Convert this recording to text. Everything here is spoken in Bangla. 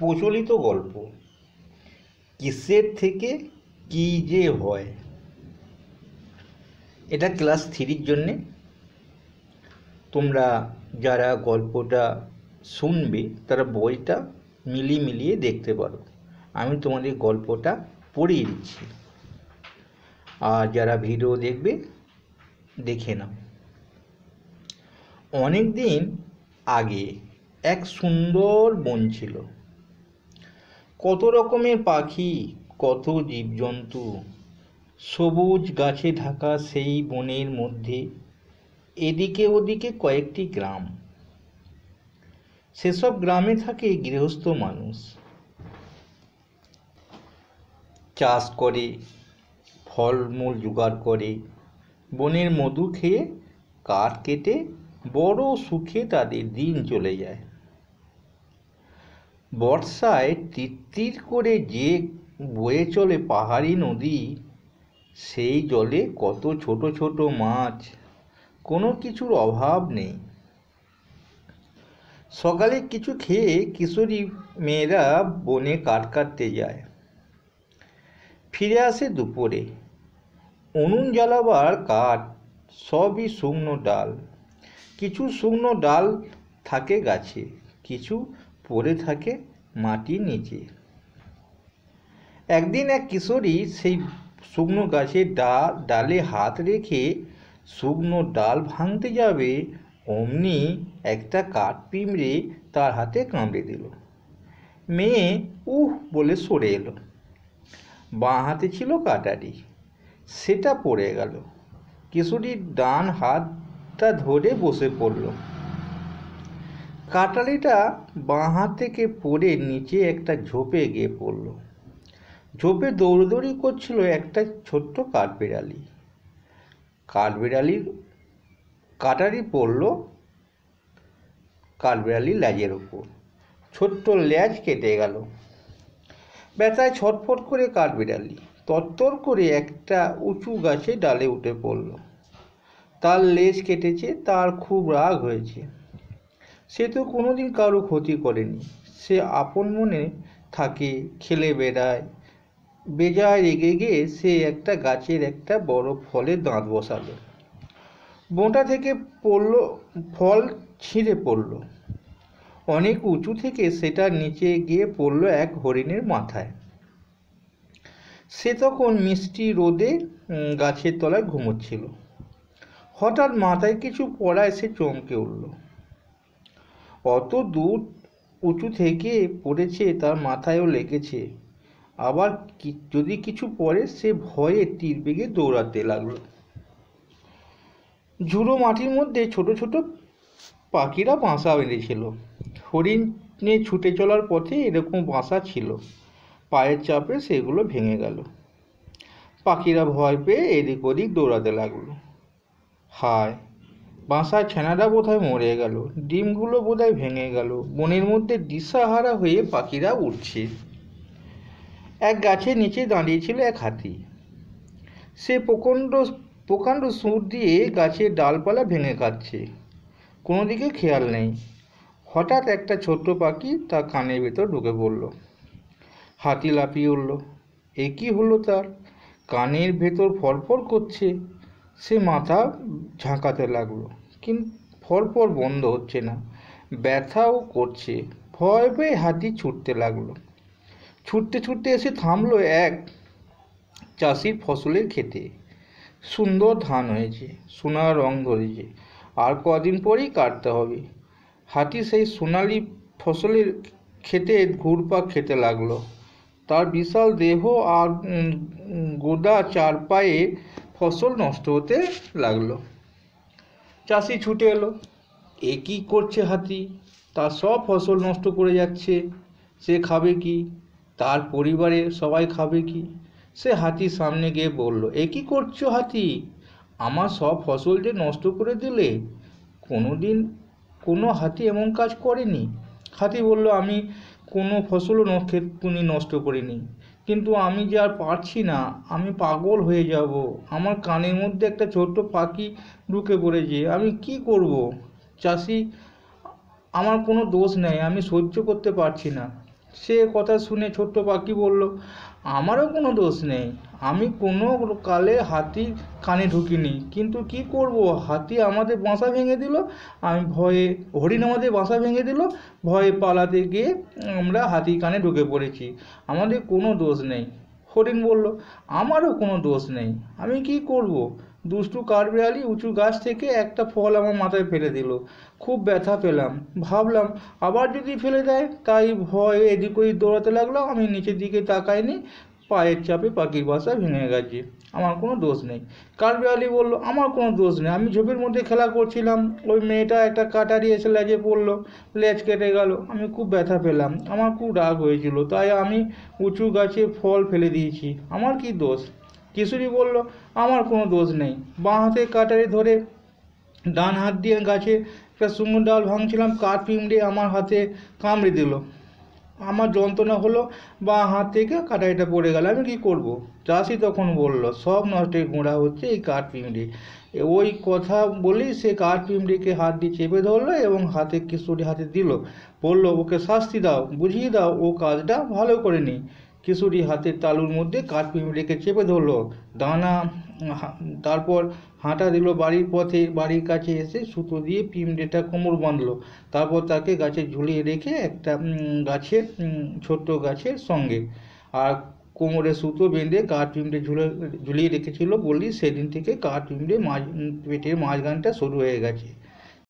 প্রচলিত গল্প কিসের থেকে কি যে হয়। এটা ক্লাস 3-র জন্যে। তোমরা যারা গল্পটা শুনবে তারা বইটা মিলিয়ে দেখতে পারো। আমি তোমাদের গল্পটা পড়িয়ে দিচ্ছি, আর যারা ভিডিও দেখবে দেখে নাও। অনেক দিন আগে এক সুন্দর বন ছিল। কত রকমের পাখি, কত জীবজন্তু। সবুজ গাছে ঢাকা সেই বনের মধ্যে এদিকে ওদিকে কয়েকটি গ্রাম। সেসব গ্রামে থাকে গৃহস্থ মানুষ। চাষ করে, ফলমূল জোগাড় করে, বনের মধু খেয়ে, কাঠ কেটে বড় সুখে তাদের দিন চলে যায়। বর্ষায় তিত্তির করে যে বয়ে চলে পাহাড়ি নদী, সেই জলে কত ছোট ছোট মাছ, কোনো কিছুর অভাব নেই। সকালে কিছু খেয়ে কিশোরী মেয়েরা বনে কাঠ কাটতে যায়। ফিরে আসে দুপুরে। উনুন জ্বালাবার কাঠ সবই শুকনো ডাল। কিছু শুকনো ডাল থাকে গাছে, কিছু পড়ে থাকে মাটির নিচে। একদিন এক কিশোরী সেই শুকনো গাছের ডালে হাত রেখে শুকনো ডাল ভাঙতে যাবে, অমনি একটা কাঠ পিঁমড়ে তার হাতে কামড়ে দিল। মেয়ে উহ বলে সরে এলো। বাঁ হাতে ছিল কাটারি, সেটা পড়ে গেল। কিশোরীর ডান হাতটা ধরে বসে পড়ল। কাটারিটা বাঁ হাত থেকে পড়ে নিচে একটা ঝোপে গিয়ে পড়ল। ঝোপে দৌড়দৌড়ি করছিল একটা ছোট্ট কাঠবিড়ালি। কাঠবিড়ালির কাটারি পড়ল কাঠবিড়ালির লেজের ওপর। ছোট্ট লেজ কেটে গেল। ব্যথায় ছটফট করে কাঠবিড়ালি তরতর করে একটা উঁচু গাছে ডালে উঠে পড়ল। তার লেজ কেটেছে, তার খুব রাগ হয়েছে। সে তো কোনোদিন কারো ক্ষতি করেনি। সে আপন মনে থাকে, খেলে বেড়ায়। বেজায় রেগে গিয়ে সে একটা গাছের একটা বড় ফলে দাঁত বসালো। বোঁটা থেকে ফল ছিঁড়ে পড়ল। অনেক উঁচু থেকে সেটা নিচে গিয়ে পড়ল এক হরিণের মাথায়। সে তখন মিষ্টি রোদে গাছের তলায় ঘুমোচ্ছিল। হঠাৎ মাথায় কিছু পড়ায় সে চমকে উঠল। অত দূর উঁচু থেকে পড়েছে, তার মাথায়ও লেগেছে। আবার যদি কিছু পড়ে, সে ভয়ে তীর বেগে দৌড়াতে লাগলো। ঝুড়ো মাটির মধ্যে ছোট ছোট পাখিরা বাসা বেঁধেছিল। হরিণে ছুটে চলার পথে এরকম বাসা ছিল। পায়ের চাপে সেগুলো ভেঙে গেল। পাখিরা ভয় পেয়ে এদিক ওদিক দৌড়াতে লাগলো। হায়, বাসার ছানাটা বোধহয় মরে গেল, ডিমগুলো বোধহয় ভেঙে গেল। বনের মধ্যে দিশাহারা হয়ে পাখিরা উঠছে। এক গাছের নিচে দাঁড়িয়েছিল এক হাতি। সে প্রকাণ্ড সুর দিয়ে গাছের ডালপালা ভেঙে খাচ্ছে, কোনো দিকে খেয়াল নেই। হঠাৎ একটা ছোট্ট পাখি তার কানের ভেতর ঢুকে পড়ল। হাতি লাফিয়ে উঠল। এ কি হলো তার? কানের ভেতর ফরফর করছে। সে মাথা ঝাঁকাতে লাগলো, কিন্তু ফরফর বন্ধ হচ্ছে না, ব্যথাও করছে। ভয় পেয়ে হাতি ছুটতে লাগলো। ছুটতে ছুটতে এসে থামলো এক চাষির ফসলের ক্ষেতে। সুন্দর ধান হয়েছে, সোনার রং ধরেছে, আর কদিন পরেই কাটতে হবে। হাতি সেই সোনালি ফসলের খেতে ঘুরপাক খেতে লাগলো। তার বিশাল দেহ আর গোদা চার পায়ে ফসল নষ্ট হতে লাগলো। চাষি ছুটে এলো। এ কি করছে হাতি? তার সব ফসল নষ্ট করে যাচ্ছে। সে খাবে কি? তার পরিবারের সবাই খাবে কি? সে হাতির সামনে গিয়ে বলল, এ কি করছো হাতি? আমার সব ফসল যে নষ্ট করে দিলে। কোনোদিন কোনো হাতি এমন কাজ করেনি। হাতি বলল, আমি কোনো ফসলও নষ্ট করিনি, কিন্তু আমি যে আর পারছি না, আমি পাগল হয়ে যাব। আমার কানের মধ্যে একটা ছোট্ট পাখি ঢুকে পড়েছে, আমি কি করব? চাষি, আমার কোনো দোষ নেই, আমি সহ্য করতে পারছি না। সে কথা শুনে ছোট্ট পাখি বলল, আমারও কোনো দোষ নেই, আমি কোনো কালে হাতির কানে ঢুকিনি, কিন্তু কি করব, হাতি আমাদের বাসা ভেঙে দিল, আমি ভয়ে, হরিণ আমাদের বাসা ভেঙে দিল, ভয়ে পালাতে গিয়ে আমরা হাতির কানে ঢুকে পড়েছি, আমাদের কোনো দোষ নেই। হরিণ বলল, আমারও কোনো দোষ নেই, আমি কি করব, দুষ্টু কাঠবিড়ালি উঁচু গাছ থেকে একটা ফল আমার মাথায় ফেলে দিল, খুব ব্যথা পেলাম, ভাবলাম আবার যদি ফেলে দেয়, তাই ভয়ে এদিক ওদিক দৌড়াতে লাগলাম, আমি নিচের দিকে তাকাইনি, পায়ের চাপে পাখির বাসা ভেঙে গেছে, আমার কোনো দোষ নেই। কাঠবিড়ালি বলল, আমার কোনো দোষ নেই, আমি ঝোপের মধ্যে খেলা করছিলাম, ওই মেয়েটা একটা কাটারি এসে লেজে পড়লো, লেজ কেটে গেল, আমি খুব ব্যথা পেলাম, আমার খুব রাগ হয়েছিল, তাই আমি উঁচু গাছে ফল ফেলে দিয়েছি, আমার কি দোষ। কিশোরী বলল, আমার কোনো দোষ নেই, বাঁ হাতে কাটারি ধরে ডান হাত দিয়ে গাছে একটা শুকনো ডাল ভাঙছিলাম, কাঠ পিঁমড়ে আমার হাতে কামড়ে দিল, আমার যন্ত্রণা হলো, বাঁ হাত থেকে কাটারিটা পড়ে গেল, আমি কি করব। চাষি তখন বলল, সব নষ্টের গোড়া হচ্ছে এই কাঠ পিঁমড়ে। ওই কথা বলেই সে কাঠ পিঁমড়েকে হাত দিয়ে চেপে ধরলো এবং হাতে কিশোরী হাতে দিল, বলল, ওকে শাস্তি দাও, বুঝিয়ে দাও, ও কাজটা ভালো করেনি। কিশোরী হাতের তালুর মধ্যে কাঠ পিঁমড়েকে চেপে ধরলো, দানা তারপর হাঁটা দিল বাড়ির পথে, বাড়ির কাছে এসে সুতো দিয়ে পিঁমড়েটা কোমর বাঁধলো, তারপর তাকে গাছে ঝুলিয়ে রেখে একটা গাছের ছোট্ট গাছের সঙ্গে, আর কোমরে সুতো বেঁধে কাঠ পিঁমড়ে ঝুলিয়ে রেখেছিল বলেই সেদিন থেকে কাঠ পিঁমড়ে পেটের মাঝখানটা শুরু হয়ে গেছে।